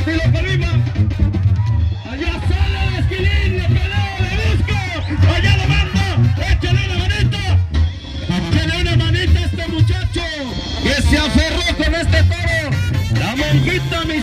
y lo colima. Allá sale el esquilín, le pelea, le busco. Allá lo manda, échale una manita. Échale una manita a este muchacho que se aferró con este toro. La monjita, mi